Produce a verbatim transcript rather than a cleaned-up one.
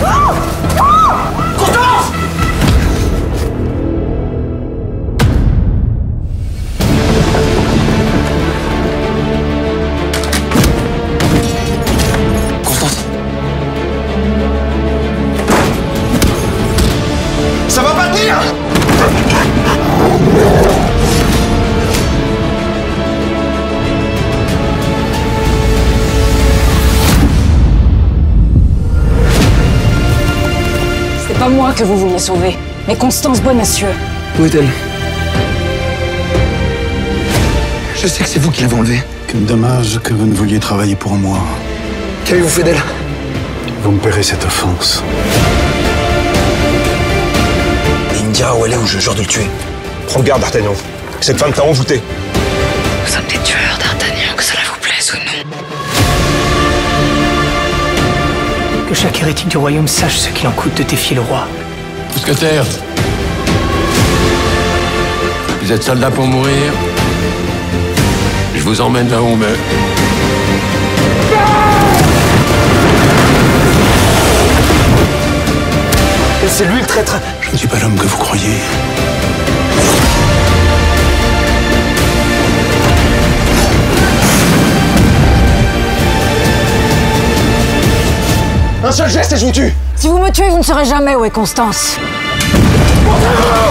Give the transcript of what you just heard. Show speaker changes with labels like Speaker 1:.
Speaker 1: Constance! Constance! Ça va pas tenir!
Speaker 2: C'est pas moi que vous vouliez sauver, mais Constance Bonacieux.
Speaker 1: Où est-elle? Je sais que c'est vous qui l'avez enlevée.
Speaker 3: Quel dommage que vous ne vouliez travailler pour moi.
Speaker 1: Qu'avez-vous fait d'elle?
Speaker 3: Vous me paierez cette offense.
Speaker 1: Il me dira où elle est ou je jure de le tuer.
Speaker 4: Prends garde, D'Artagnan. Cette femme t'a envoûté.
Speaker 2: Nous sommes des tueurs, d'Artagnan, que cela vous plaise ou non.
Speaker 5: Que chaque hérétique du royaume sache ce qu'il en coûte de défier le roi.
Speaker 6: Mousquetaires, vous êtes soldats pour mourir. Je vous emmène là où on meurt.
Speaker 1: Et c'est lui le traître.
Speaker 3: Je ne suis pas l'homme que vous croyez.
Speaker 1: Un seul geste et je vous tue.
Speaker 2: Si vous me tuez, vous ne saurez jamais où est Constance.
Speaker 1: Montrez-vous!